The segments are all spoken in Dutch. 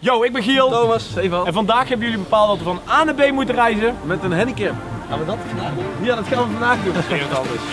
Yo, ik ben Giel. Thomas, Stefan. En vandaag hebben jullie bepaald dat we van A naar B moeten reizen. Met een handicap. Gaan we dat vandaag doen? Ja, dat gaan we vandaag doen. Dat is geen wat anders.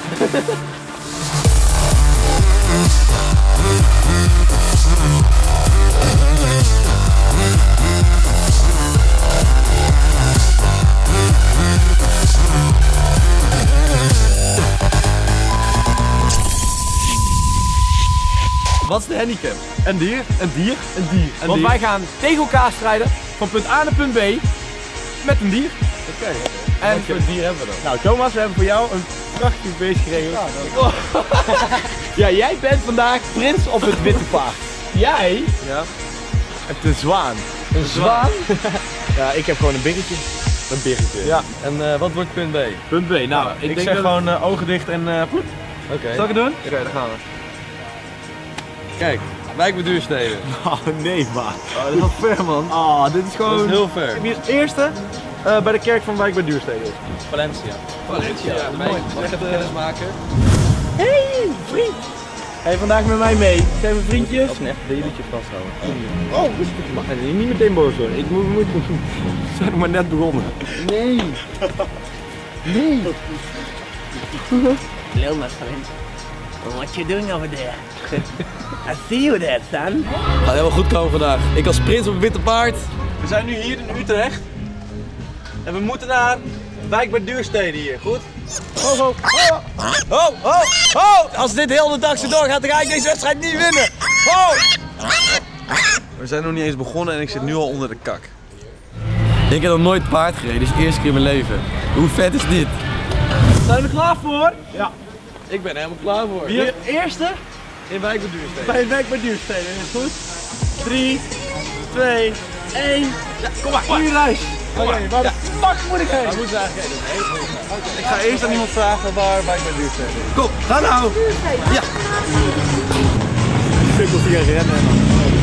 Wat is de handicap? Een dier. Een dier? Een dier. Een Want dier. wij gaan tegen elkaar strijden van punt A naar punt B met een dier. Oké. En Wat voor dier hebben we dan? nou Thomas, we hebben voor jou een prachtig beest geregeld. Ja, jij bent vandaag prins op het witte paard. Jij Ja. hebt een zwaan. Een zwaan? Ja, ik heb gewoon een biggetje. Een biggetje. Ja. En wat wordt punt B? Punt B. Nou, ik ik denk zeg dat- gewoon ogen dicht en poet. Oké. Zal ik het doen? Oké, daar gaan we. Kijk, wijk bij Duurstede. Oh nee, man. Oh, dat is wel ver, man. Oh, dit is gewoon... Dat is heel ver. Wie is het eerste bij de kerk van Wijk bij Duurstede? Valencia. Valencia. Mag ik even kennis maken? Hey, vriend! Hey, vandaag met mij mee. Zijn we vriendjes? Als een echt babytje vasthouden. Oh, rustig man. En niet meteen boos hoor. Ik moet... We zijn nog maar net begonnen. Nee. Nee. Hello, my friend. What you doing over there? I see you there, son. Gaat helemaal goed komen vandaag. Ik als prins op een witte paard. We zijn nu hier in Utrecht. En we moeten naar Wijk bij Duurstede hier, goed? Ho, ho, ho! Ho, ho, ho! Als dit heel de dag zo doorgaat, dan ga ik deze wedstrijd niet winnen. Ho! We zijn nog niet eens begonnen en ik zit nu al onder de kak. Ik heb nog nooit paard gereden, dit is de eerste keer in mijn leven. Hoe vet is dit? Zijn we er klaar voor? Ja. Ik ben er helemaal klaar voor. Wie is het eerste? In Wijk bij Duurstede. Bij Wijk bij Duurstede, is het goed? 3, 2, 1. Ja, kom maar. Goeie reis. Oké, waar de fuck moet ik heen? Waar moeten we eigenlijk heen? Ik ga eerst aan iemand vragen waar Wijk bij Duurstede is. Kom, ga nou! Ja! Sukkels die gaan rennen en dan.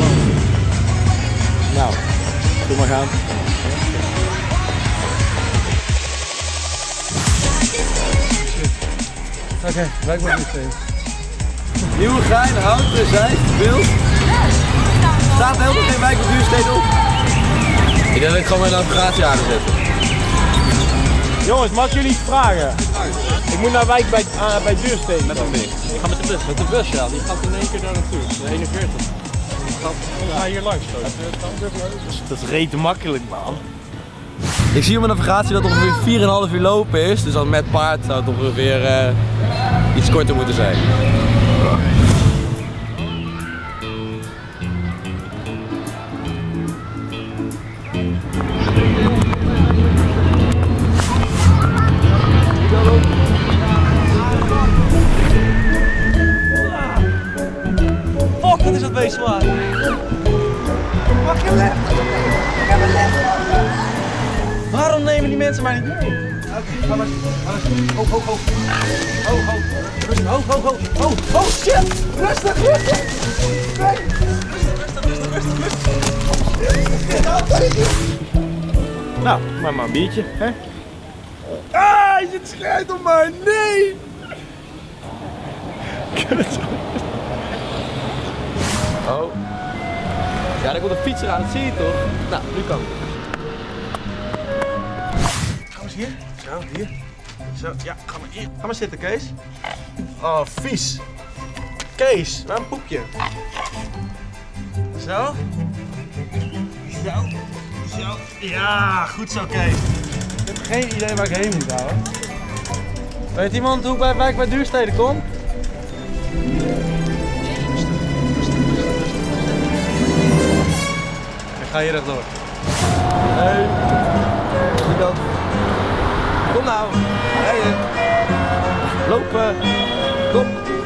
Nou, doe maar gaan. Oké, Wijk bij Duurstede. Nieuwegein, Houten, Zeist, Beeld. Staat er helemaal geen Wijk bij Duurstede op? Ik denk dat ik gewoon mijn navigatie aan zet. Jongens, mag ik jullie iets vragen? Ik moet naar Wijk bij Duurstede. Met een bus. Ik ga met de bus. Met de bus, ja. Die gaat in één keer daar naartoe. De 41. Die gaat hier langs. Dat is rete makkelijk, man. Ik zie op mijn navigatie dat het ongeveer 4,5 uur lopen is. Dus dan met paard zou het ongeveer iets korter moeten zijn. Fuck, wat is dat beest zwaar? Pak je lef. Ik heb een lef. Waarom nemen die mensen mij niet mee? Ga maar. Ho, ho, ho. Ho, ho. Rustig, ho, ho, ho. Ho, oh shit. Rustig, rustig. Nee. Rustig. Nou, maar een biertje, hè? Ah, hij zit schijt op mij. Nee. Oh. Ja, daar komt een fietser aan, dat zie je toch? Nou, nu kan het. Ga eens hier. Zo, hier. Zo, ja, ga maar hier. Ga maar zitten, Kees. Oh, vies. Kees, waar een poepje. Zo. Zo. Zo. Ja, goed zo, Kees. Ik heb geen idee waar ik heen moet houden. Weet iemand hoe ik bij Wijk bij Duurstede kom? Ik ga hier rechtdoor. Hey. Die kant. Kom nou. Rijden. Lopen. Kom.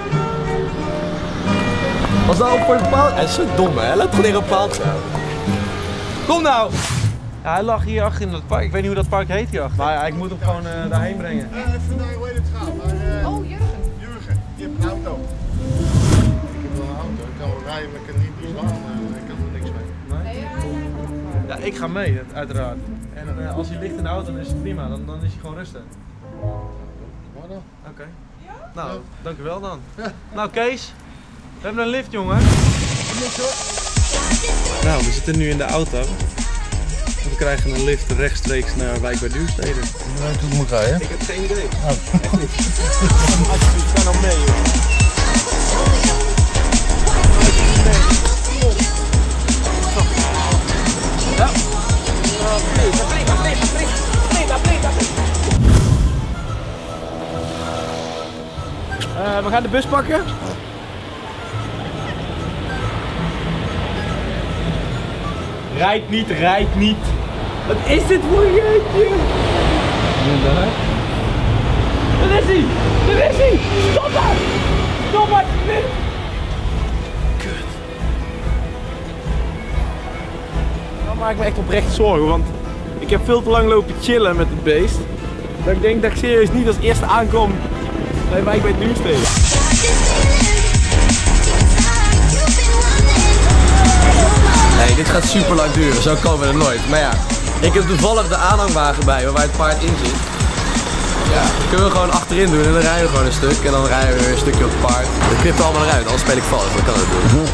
Wat nou op voor de paal? Hij is zo dom, hè? Hij loopt gewoon tegen een paal staan. Kom nou. Ja, hij lag hier achter in dat park. Ik weet niet hoe dat park heet hierachter. Maar ik moet hem gewoon daarheen brengen. Vandaag hoe heet het gaan, maar Oh, Jurgen. Jurgen, die heeft een auto. Ik heb wel een auto, ik kan wel rijden, maar ik kan niet slaan, ik kan er niks mee. Ja, ik ga mee, uiteraard. En als hij ligt in de auto, dan is het prima. Dan is hij gewoon rustig. Waar dan? Oké. Nou, dankjewel dan. Nou, Kees. We hebben een lift, jongen. Niks hoor. Nou, we zitten nu in de auto. We krijgen een lift rechtstreeks naar Wijk bij Duurstede. Je weet hoe het moet rijden. Ik heb geen idee. Echt niet. Alsjeblieft, ga nou mee, joh. We gaan de bus pakken. Rijd niet, rijd niet. Wat is dit voor een jeetje? Daar is hij! Daar is hij! Stop het! Stop het! Kut. Nou maak ik me echt oprecht zorgen, want ik heb veel te lang lopen chillen met het beest. Dat ik denk dat ik serieus niet als eerste aankom bij Wijk bij Duurstede. Nee, dit gaat super lang duren, zo komen we er nooit. Maar ja, ik heb toevallig de aanhangwagen bij me waar het paard in zit. Ja, dat kunnen we gewoon achterin doen en dan rijden we gewoon een stuk. En dan rijden we weer een stukje op het paard. Dat knipt er allemaal eruit, anders speel ik vals, dan kan het doen.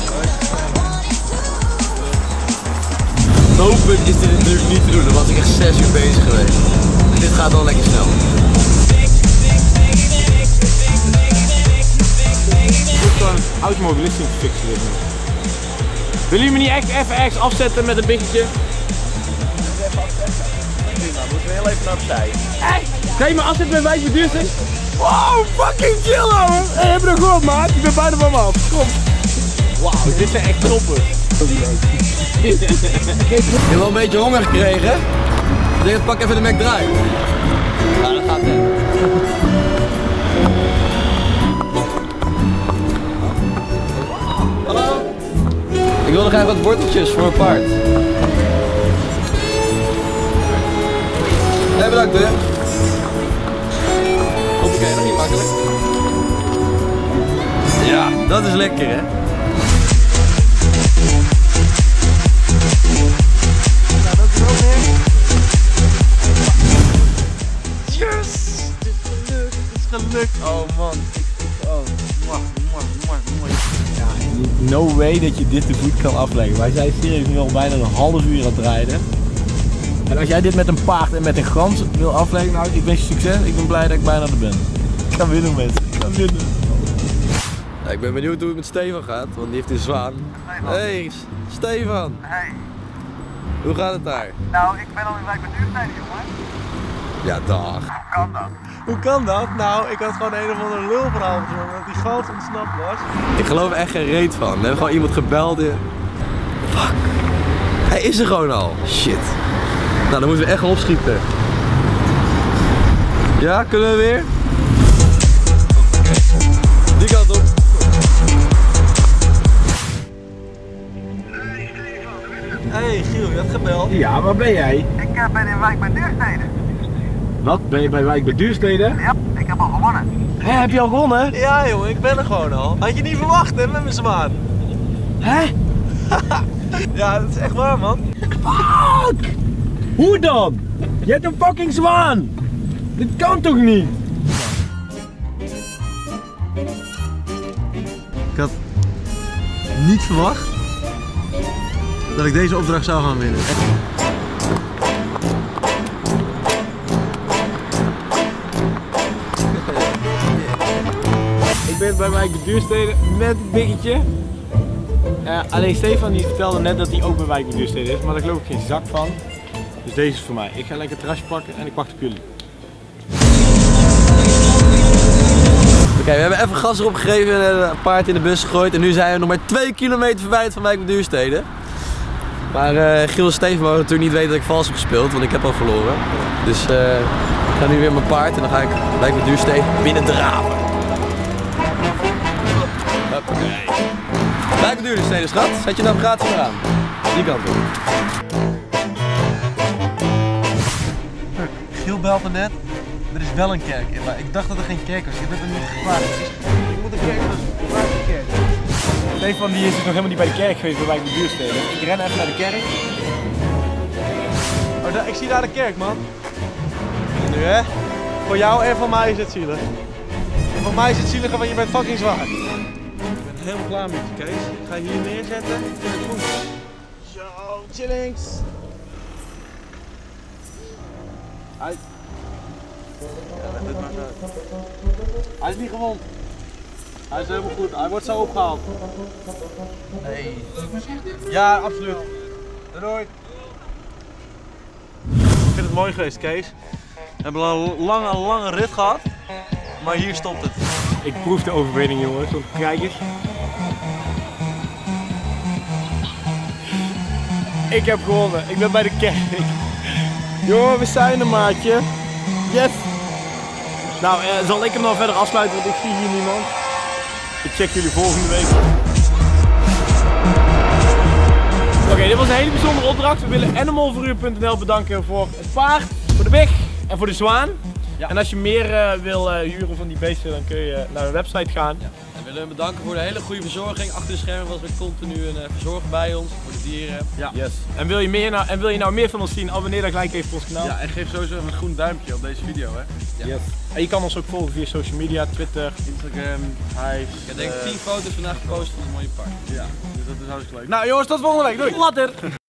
Hopelijk is dit natuurlijk niet te doen, dan was ik echt 6 uur bezig geweest. Dit gaat wel lekker snel. Automobilisten te fixen dit nu. Willen jullie me niet echt even ergens afzetten met een biggetje? Even afzetten? Prima, moeten we heel even naar opzij. Echt? Ga je me afzetten met Wijk bij Duurstede? Wow, fucking chill ouwe! Hey, heb je dat gehoord maat? Ik ben bijna van me af. Kom. Wauw, dit zijn echt toppers. Ik heb wel een beetje honger gekregen. Ik denk, pak even de McDrive. Ja, dat gaat net. Hallo? Ik wil nog graag wat worteltjes voor mijn paard. Nee, bedankt hè. Hoppakee, nog niet makkelijk. Ja, dat is lekker hè. Yes! Het is gelukt! Oh man. No way dat je dit te voet kan afleggen. Wij zijn serieus nu al bijna een half uur aan het rijden. En als jij dit met een paard en met een gans wil afleggen, nou ik wens je succes. Ik ben blij dat ik bijna er ben. Ik kan winnen mensen, ik kan winnen. Ja, ik ben benieuwd hoe het met Stefan gaat, want die heeft een zwaan. Hey, Stefan. Hey, Hoe gaat het daar? nou ik ben al in Wijk bij Duurstede, jongen. Ja, dag. Hoe kan dat? Hoe kan dat? Nou, ik had gewoon een of ander lulverhaal gezongen dat die gans ontsnapt was. Ik geloof er echt geen reet van. We hebben gewoon iemand gebeld. Fuck. Hij is er gewoon al. Shit. Nou, dan moeten we echt gaan opschieten. Ja, kunnen we weer? Die kant op. Hey Giel, je had gebeld. Ja, waar ben jij? Ik ben in Wijk bij Duurstede. Wat? Ben je bij Wijk bij Duurstede? Ja, ik heb al gewonnen. Hé, heb je al gewonnen? Ja jongen, ik ben er gewoon al. Had je niet verwacht hè, met mijn zwaan. Hè? Ja, dat is echt waar man. Fuck! Hoe dan? Je hebt een fucking zwaan! Dit kan toch niet? Ik had niet verwacht dat ik deze opdracht zou gaan winnen. Echt. Ik ben bij Wijk bij Duurstede met het biggetje. Alleen Stefan die vertelde net dat hij ook bij Wijk bij Duurstede is, maar daar geloof ik geen zak van. Dus deze is voor mij. Ik ga lekker het terrasje pakken en ik wacht op jullie. Oké, we hebben even gas erop gegeven en een paard in de bus gegooid. En nu zijn we nog maar 2 kilometer verwijderd van Wijk bij Duurstede. Maar Giel en Steven mogen natuurlijk niet weten dat ik vals heb gespeeld, want ik heb al verloren. Dus ik ga nu weer mijn paard en dan ga ik Wijk bij Duurstede binnen draven. Wijk bij Duurstede, schat. Zet je navigatie maar aan. Die kant op. Giel belde net. Er is wel een kerk in, maar ik dacht dat er geen kerk was. Ik heb het er niet gevraagd. Ik moet een kerk, dus waar is de kerk? Stefan die is dus nog helemaal niet bij de kerk geweest bij Wijk bij Duurstede. Ik ren even naar de kerk. Oh, ik zie daar de kerk, man. Nu hè? Voor jou en voor mij is het zielig. En voor mij is het zieliger, want je bent fucking zwaar. helemaal klaar met je, Kees. Ik ga je hier neerzetten. Goed. Zo, chillings. Uit. Ja, leg dit maar zo. Hij is niet gewond. Hij is helemaal goed. Hij wordt zo opgehaald. Nee. Ja, absoluut. Doei. Ik vind het mooi geweest, Kees. We hebben een lange rit gehad. Maar hier stopt het. Ik proef de overwinning, jongens. Want kijk eens. Ik heb gewonnen. Ik ben bij de kerk. Jongen, we zijn er, maatje. Yes. Nou, zal ik hem dan verder afsluiten, want ik zie hier niemand. Ik check jullie volgende week. Oké, dit was een hele bijzondere opdracht. We willen animalverhuur.nl bedanken voor het paard, voor de big en voor de zwaan. Ja. En als je meer wil huren van die beesten, dan kun je naar de website gaan. Ja. En we willen hem bedanken voor de hele goede verzorging. Achter de schermen was er continu een verzorger bij ons, voor de dieren. Ja. Yes. En wil je nou meer van ons zien, abonneer dan gelijk even op ons kanaal. Ja, en geef sowieso een groen duimpje op deze video, hè. Ja. Yes. En je kan ons ook volgen via social media, Twitter, Instagram, Hive. Ik heb denk ik 10 foto's vandaag gepost van een mooie park. Ja, dus dat is hartstikke leuk. Nou jongens, tot volgende week. Doei! Later!